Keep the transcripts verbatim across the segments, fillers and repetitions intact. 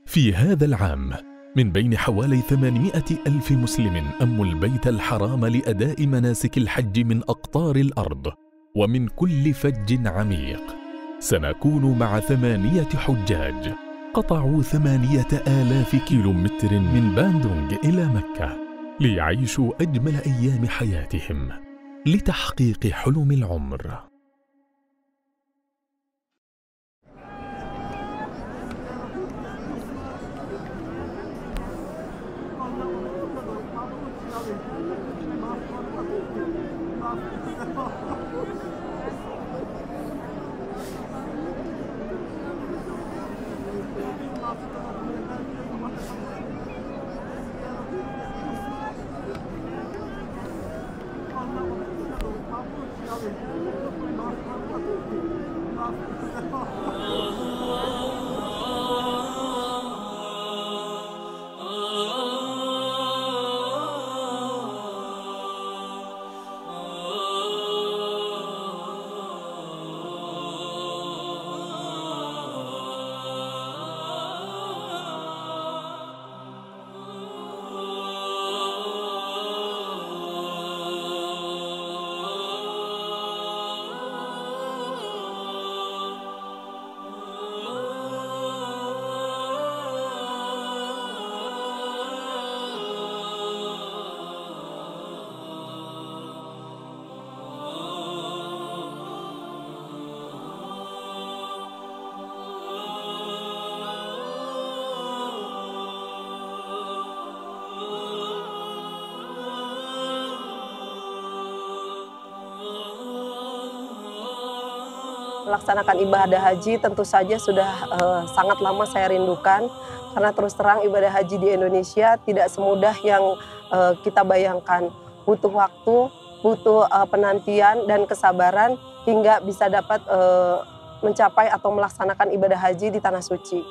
في هذا العام من بين حوالي ثمانمائة ألف مسلم أموا البيت الحرام لأداء مناسك الحج من أقطار الأرض ومن كل فج عميق، سنكون مع ثمانية حجاج قطعوا ثمانية آلاف كيلومتر من باندونغ إلى مكة ليعيشوا أجمل أيام حياتهم لتحقيق حلم العمر. Melaksanakan ibadah haji tentu saja sudah uh, sangat lama saya rindukan, karena terus terang ibadah haji di Indonesia tidak semudah yang uh, kita bayangkan. Butuh waktu, butuh uh, penantian dan kesabaran hingga bisa dapat uh, mencapai atau melaksanakan ibadah haji di Tanah Suci.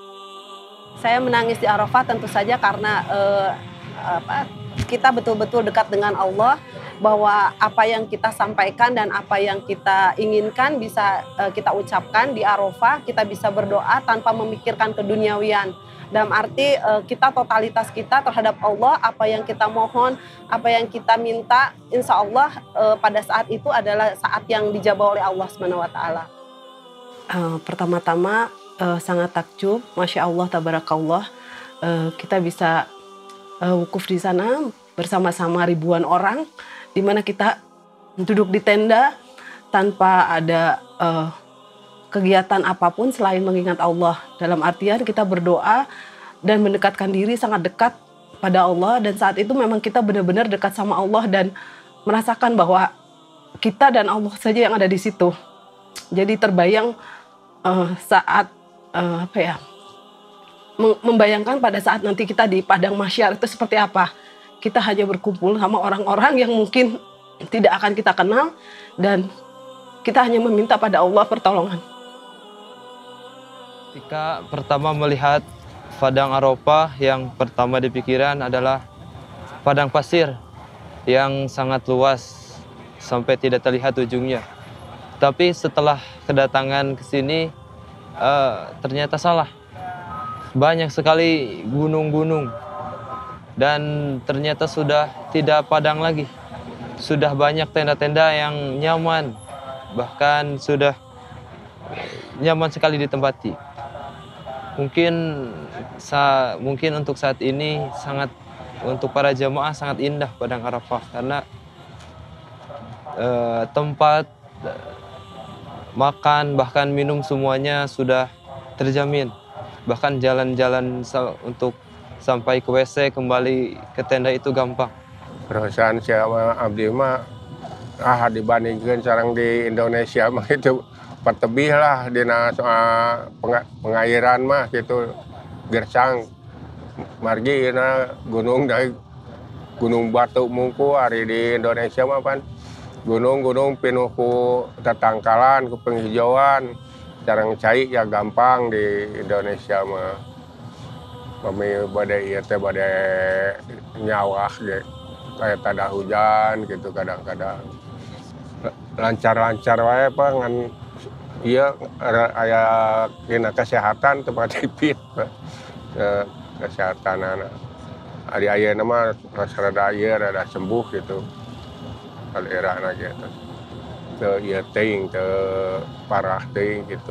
Saya menangis di Arafah tentu saja karena uh, apa, kita betul-betul dekat dengan Allah, bahwa apa yang kita sampaikan dan apa yang kita inginkan bisa uh, kita ucapkan di Arafah, kita bisa berdoa tanpa memikirkan keduniawian. Dalam arti uh, kita totalitas kita terhadap Allah, apa yang kita mohon, apa yang kita minta, insya Allah uh, pada saat itu adalah saat yang dijabah oleh Allah subhanahu wa taala. Uh, pertama-tama uh, sangat takjub, Masya Allah, Tabarakallah, uh, kita bisa uh, wukuf di sana bersama-sama ribuan orang, di mana kita duduk di tenda tanpa ada uh, kegiatan apapun selain mengingat Allah. Dalam artian kita berdoa dan mendekatkan diri sangat dekat pada Allah, dan saat itu memang kita benar-benar dekat sama Allah dan merasakan bahwa kita dan Allah saja yang ada di situ. Jadi terbayang uh, saat uh, apa ya, membayangkan pada saat nanti kita di padang mahsyar itu seperti apa. Kita hanya berkumpul sama orang-orang yang mungkin tidak akan kita kenal, dan kita hanya meminta pada Allah pertolongan. Ketika pertama melihat padang Arafah, yang pertama dipikiran adalah padang pasir yang sangat luas sampai tidak terlihat ujungnya. Tapi setelah kedatangan ke sini, uh, ternyata salah. Banyak sekali gunung-gunung. Dan ternyata sudah tidak padang lagi. Sudah banyak tenda-tenda yang nyaman. Bahkan sudah nyaman sekali ditempati. Mungkin sa mungkin untuk saat ini sangat, untuk para jamaah sangat indah padang Arafah, karena eh, tempat makan bahkan minum semuanya sudah terjamin. Bahkan jalan-jalan untuk sampai ke W C, kembali ke tenda itu gampang. Perasaan saya sama abdi mah, ah dibandingkan sekarang di Indonesia mah itu pertebih lah dina soal pengairan mah gitu, gersang. Margi na gunung dari gunung Batu Mungku hari di Indonesia mah kan gunung-gunung penuh ku tetangkalan, ku penghijauan. Jarang cai ya gampang di Indonesia mah. Kami badai ieu teh badai nyawah ge. Kayak tada hujan gitu kadang-kadang. Lancar-lancar wae Pak ngan ieu aya dina kesehatan tempat tipit. eh, kesehatan anak. Hari ayah nama rasa ayah ada sembuh gitu. Kalau era anak gitu. Te iya ting, te parah ting gitu.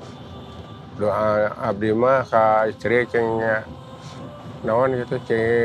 Doa abdi mah ka istri ceng naon gitu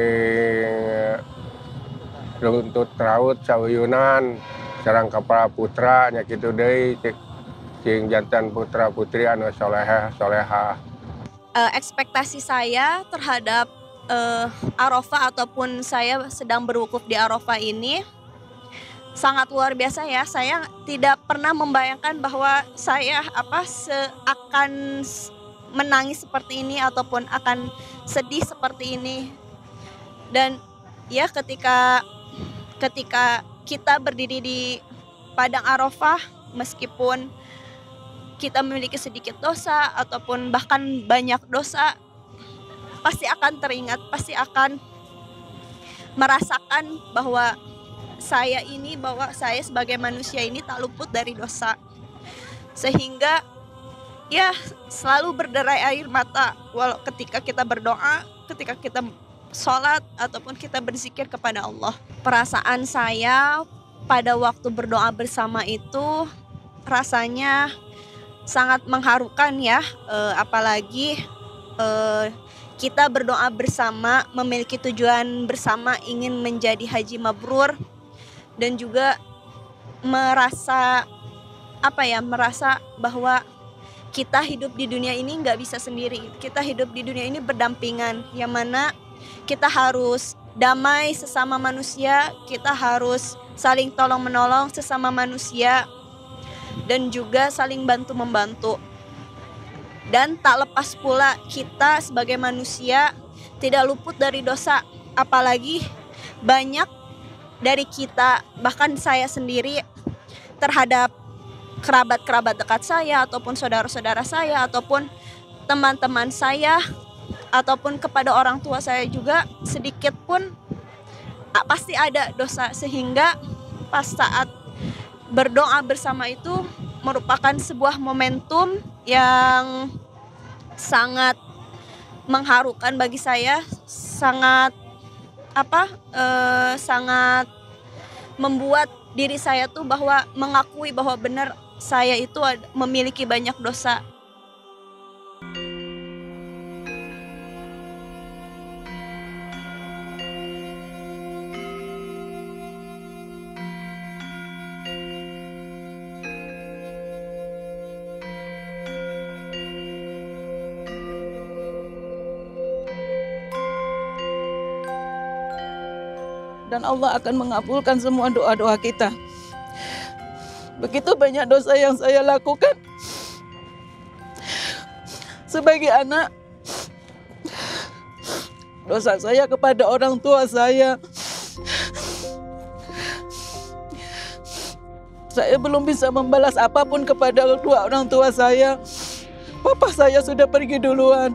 ceng runtut raut sawiyunan sareng kepala putra nya kitu deui cing jantan putra putri anu solehah solehah. Uh, ekspektasi saya terhadap uh, Arafah ataupun saya sedang berwukuf di Arafah ini sangat luar biasa ya. Saya tidak pernah membayangkan bahwa saya apa se akan menangis seperti ini ataupun akan sedih seperti ini. Dan ya ketika ketika kita berdiri di padang Arafah, meskipun kita memiliki sedikit dosa ataupun bahkan banyak dosa, pasti akan teringat, pasti akan merasakan bahwa saya ini, bahwa saya sebagai manusia ini tak luput dari dosa. Sehingga ya selalu berderai air mata walau ketika kita berdoa, ketika kita sholat ataupun kita berzikir kepada Allah. Perasaan saya pada waktu berdoa bersama itu rasanya sangat mengharukan ya, e, apalagi e, kita berdoa bersama, memiliki tujuan bersama ingin menjadi haji mabrur, dan juga merasa apa ya, merasa bahwa kita hidup di dunia ini nggak bisa sendiri, kita hidup di dunia ini berdampingan, yang mana kita harus damai sesama manusia, kita harus saling tolong menolong sesama manusia, dan juga saling bantu-membantu. Dan tak lepas pula kita sebagai manusia tidak luput dari dosa. Apalagi banyak dari kita, bahkan saya sendiri, terhadap kerabat-kerabat dekat saya, ataupun saudara-saudara saya, ataupun teman-teman saya, ataupun kepada orang tua saya juga, sedikit pun pasti ada dosa. Sehingga pas saat berdoa bersama itu merupakan sebuah momentum yang sangat mengharukan bagi saya, sangat apa eh, sangat membuat diri saya tuh bahwa mengakui bahwa benar saya itu memiliki banyak dosa. Dan Allah akan mengabulkan semua doa-doa kita. Begitu banyak dosa yang saya lakukan sebagai anak. Dosa saya kepada orang tua saya. Saya belum bisa membalas apapun kepada kedua orang tua saya. Papa saya sudah pergi duluan.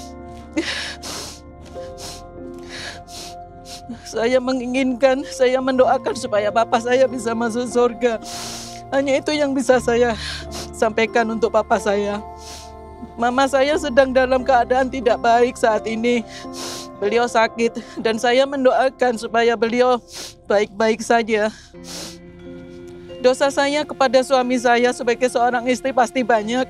Saya menginginkan, saya mendoakan supaya papa saya bisa masuk surga. Hanya itu yang bisa saya sampaikan untuk papa saya. Mama saya sedang dalam keadaan tidak baik saat ini. Beliau sakit dan saya mendoakan supaya beliau baik-baik saja. Dosa saya kepada suami saya sebagai seorang istri pasti banyak.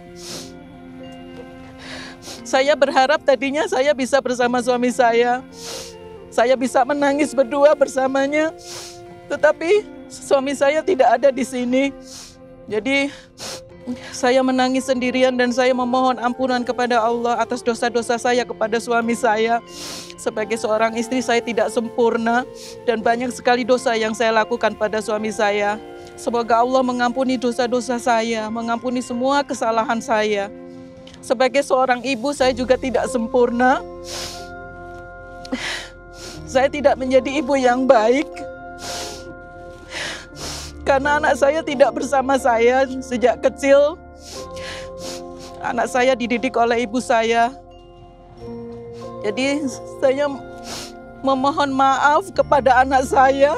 Saya berharap tadinya saya bisa bersama suami saya. Saya bisa menangis berdua bersamanya, tetapi suami saya tidak ada di sini. Jadi saya menangis sendirian dan saya memohon ampunan kepada Allah atas dosa-dosa saya kepada suami saya. Sebagai seorang istri saya tidak sempurna dan banyak sekali dosa yang saya lakukan pada suami saya. Semoga Allah mengampuni dosa-dosa saya, mengampuni semua kesalahan saya. Sebagai seorang ibu saya juga tidak sempurna. Saya tidak menjadi ibu yang baik karena anak saya tidak bersama saya sejak kecil. Anak saya dididik oleh ibu saya. Jadi saya memohon maaf kepada anak saya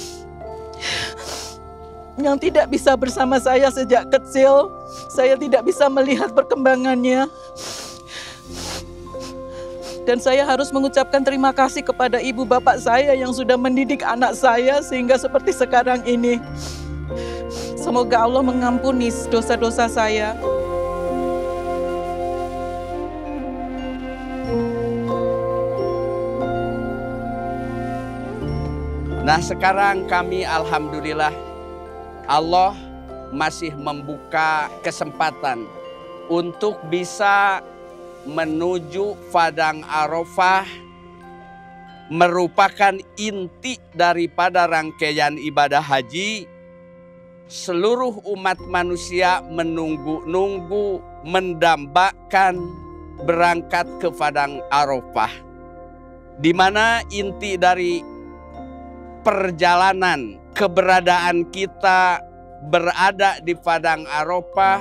yang tidak bisa bersama saya sejak kecil. Saya tidak bisa melihat perkembangannya. Dan saya harus mengucapkan terima kasih kepada ibu bapak saya yang sudah mendidik anak saya sehingga seperti sekarang ini. Semoga Allah mengampuni dosa-dosa saya. Nah, sekarang kami alhamdulillah Allah masih membuka kesempatan untuk bisa menuju Padang Arafah, merupakan inti daripada rangkaian ibadah haji. Seluruh umat manusia menunggu-nunggu, mendambakan berangkat ke Padang Arafah, di mana inti dari perjalanan keberadaan kita berada di Padang Arafah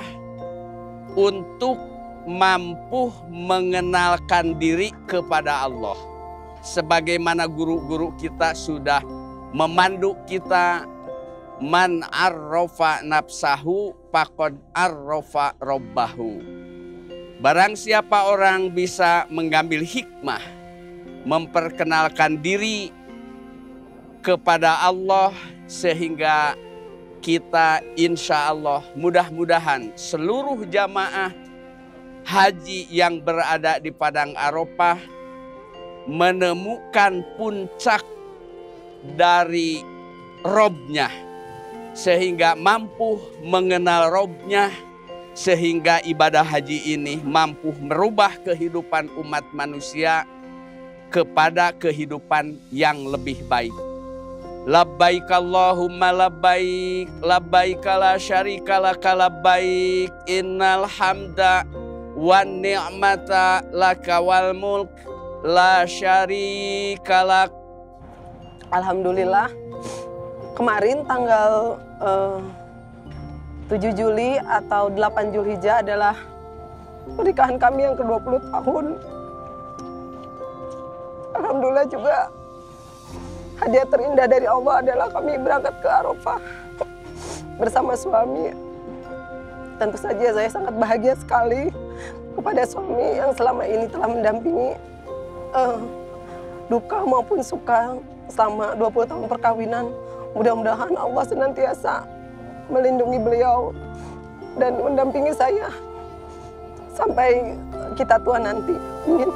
untuk mampu mengenalkan diri kepada Allah. Sebagaimana guru-guru kita sudah memandu kita, man arrofa nafsahu faqad arrofa robbahu. Barang siapa orang bisa mengambil hikmah, memperkenalkan diri kepada Allah, sehingga kita insya Allah mudah-mudahan seluruh jamaah haji yang berada di Padang Arafah menemukan puncak dari Robnya, sehingga mampu mengenal Robnya, sehingga ibadah haji ini mampu merubah kehidupan umat manusia kepada kehidupan yang lebih baik. Labbaik Allahumma labbaik, labbaik la syarika laka labbaik, innal hamda wan ni'mata laka wal mulk la syarika lak. Alhamdulillah, kemarin tanggal eh, tujuh Juli atau delapan Zulhijjah adalah pernikahan kami yang ke dua puluh tahun. Alhamdulillah juga hadiah terindah dari Allah adalah kami berangkat ke Arafah bersama suami. Tentu saja saya sangat bahagia sekali kepada suami yang selama ini telah mendampingi uh, duka maupun suka selama dua puluh tahun perkawinan. Mudah-mudahan Allah senantiasa melindungi beliau dan mendampingi saya sampai kita tua nanti. Amin.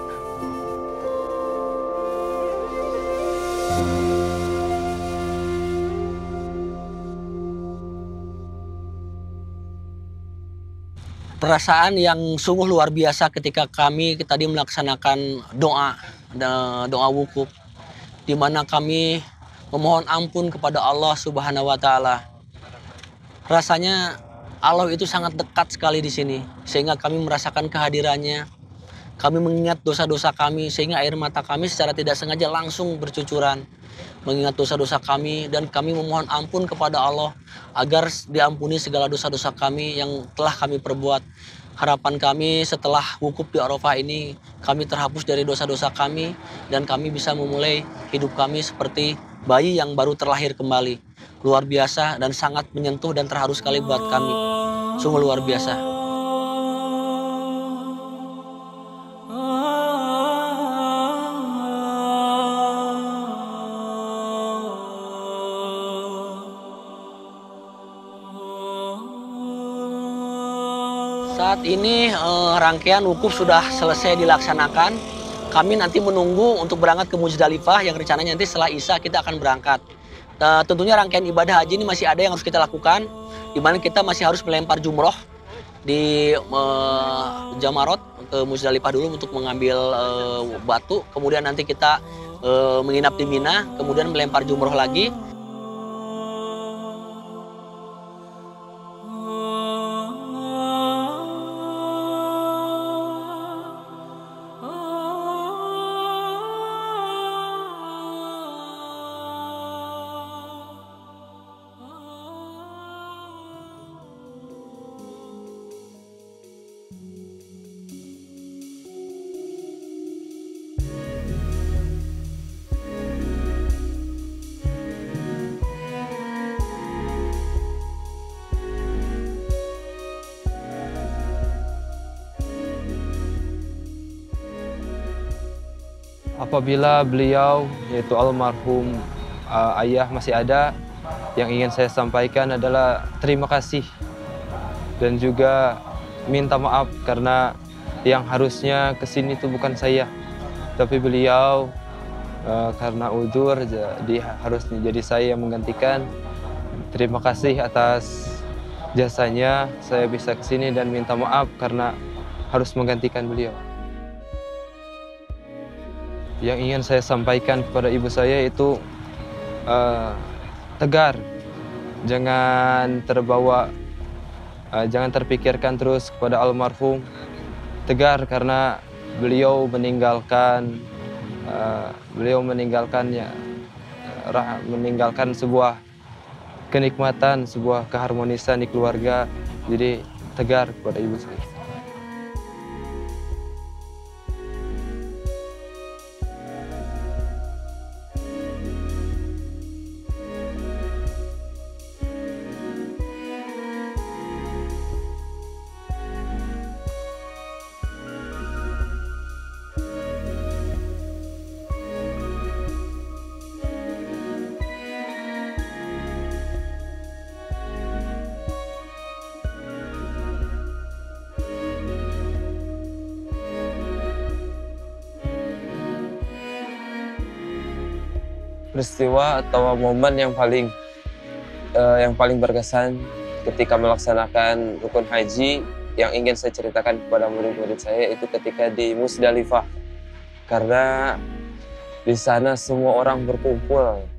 Perasaan yang sungguh luar biasa ketika kami tadi melaksanakan doa, doa wukuf, di mana kami memohon ampun kepada Allah Subhanahu wa Ta'ala. Rasanya Allah itu sangat dekat sekali di sini, sehingga kami merasakan kehadirannya. Kami mengingat dosa-dosa kami, sehingga air mata kami secara tidak sengaja langsung bercucuran. Mengingat dosa-dosa kami, dan kami memohon ampun kepada Allah agar diampuni segala dosa-dosa kami yang telah kami perbuat. Harapan kami setelah wukuf di Arafah ini, kami terhapus dari dosa-dosa kami dan kami bisa memulai hidup kami seperti bayi yang baru terlahir kembali. Luar biasa dan sangat menyentuh dan terharu sekali buat kami. Sungguh luar biasa. Saat ini eh, rangkaian wukuf sudah selesai dilaksanakan. Kami nanti menunggu untuk berangkat ke Muzdalifah yang rencananya nanti setelah Isya kita akan berangkat. Uh, tentunya rangkaian ibadah haji ini masih ada yang harus kita lakukan, di mana kita masih harus melempar jumroh di uh, Jamarot ke Muzdalifah dulu untuk mengambil uh, batu. Kemudian nanti kita uh, menginap di Mina, kemudian melempar jumroh lagi. Apabila beliau, yaitu almarhum uh, ayah masih ada, yang ingin saya sampaikan adalah terima kasih dan juga minta maaf karena yang harusnya kesini itu bukan saya, tapi beliau uh, karena udzur jadi harusnya jadi saya yang menggantikan. Terima kasih atas jasanya saya bisa kesini dan minta maaf karena harus menggantikan beliau. Yang ingin saya sampaikan kepada ibu saya itu uh, tegar, jangan terbawa, uh, jangan terpikirkan terus kepada almarhum. Tegar karena beliau meninggalkan, uh, beliau meninggalkannya, uh, meninggalkan sebuah kenikmatan, sebuah keharmonisan di keluarga. Jadi tegar kepada ibu saya. Peristiwa atau momen yang paling uh, yang paling berkesan ketika melaksanakan rukun haji yang ingin saya ceritakan kepada murid-murid saya itu ketika di Musdalifah, karena di sana semua orang berkumpul